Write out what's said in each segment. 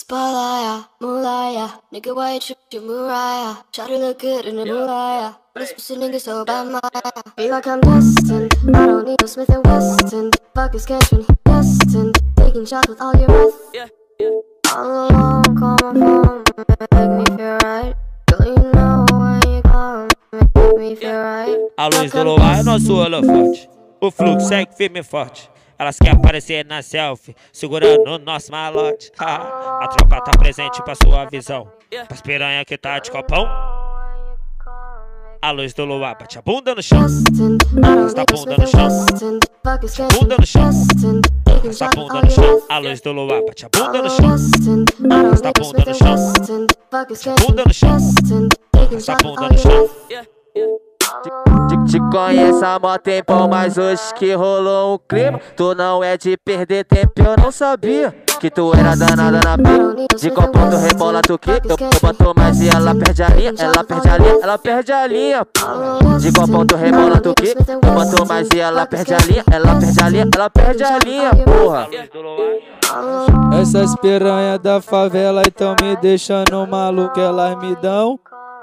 Spalaya, Mulaya, nigga, why you trip to Mariah? Shawty look good in the Mulaya, but this pussy nigga so bad, Maya. Feel like I'm destined, I don't need no Smith & Wesson. Fuck is catching, destined, taking shots with all your breath. All alone, call my phone, make me feel right. Girl, you know when you call, make me feel right. A luz do luar é nosso holofote, o fluxo segue firme e forte. Elas querem aparecer na selfie, segurando o nosso malote. A tropa tá presente pra sua visão, pras piranha que tá de copão. A luz do luar bate a bunda no chão, arrasta a bunda no chão, bunda no chão, arrasta a bunda no chão. A luz do luar bate a bunda no chão, arrasta a bunda no chão, bunda no chão, arrasta a bunda no chão. Te conheço há mó tempão, mas hoje que rolou um clima. Tu não é de perder tempo, eu não sabia que tu era danada na pia. De copão tu rebola, tu que eu boto mais e ela perde a linha. Ela perde a linha, ela perde a linha. De copão tu rebola, tu que eu boto mais e ela perde a linha. Ela perde a linha, ela perde a linha, porra. Essas piranha da favela então me deixando maluco, elas me dão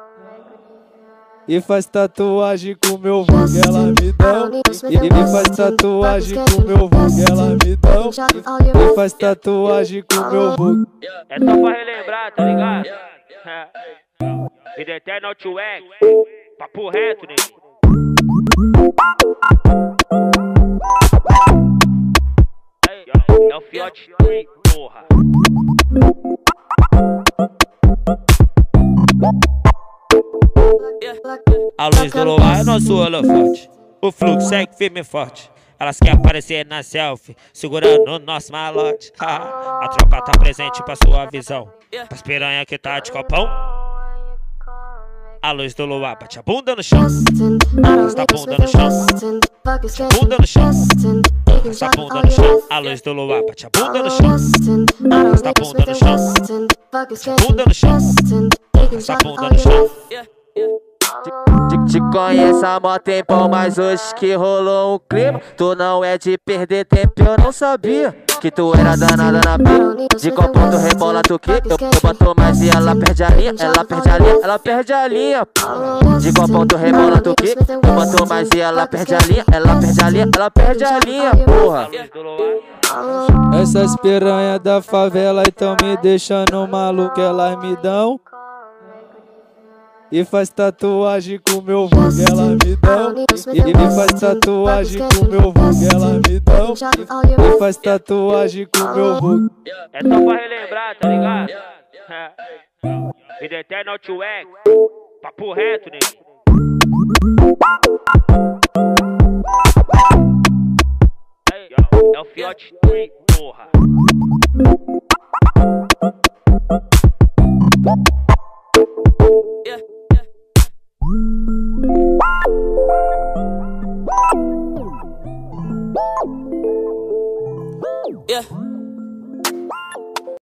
e faz tatuagem com meu vulgo, ela me dão. E faz tatuagem com meu vulgo, ela me dão. E faz tatuagem com meu vulgo. É só pra relembrar, tá ligado? Vida eterna, Outweg, papo reto, nego. É o Fiote, porra. A luz do luar é nosso holofote, o fluxo segue firme e forte. Elas querem aparecer na selfie, segurando o nosso malote. A tropa tá presente pra sua visão, pras piranha que tá de copão. A luz do luar bate a bunda no chão, arrasta a bunda no chão, bunda no chão, arrasta a bunda no chão. A luz do luar bate a bunda no chão, arrasta a bunda no chão, bunda no chão, arrasta a bunda no chão. Te conheço há mó tempão, mas hoje que rolou um clima. Tu não é de perder tempo, eu não sabia que tu era danada na pia. De copão tu rebola, tu que eu boto mais e ela perde a linha. Ela perde a linha, ela perde a linha. De copão tu rebola, tu que eu boto mais e ela perde a linha. Ela perde a linha, ela perde a linha, porra. Essas piranha da favela então me deixando maluco, elas me dão e faz tatuagem com meu vulgo, ela me dão. E faz tatuagem com meu vulgo, ela me dão. E faz tatuagem com meu vulgo. É só pra relembrar, tá ligado? Vida eterna, Outweg, papo reto, nego. É o Fiote, porra.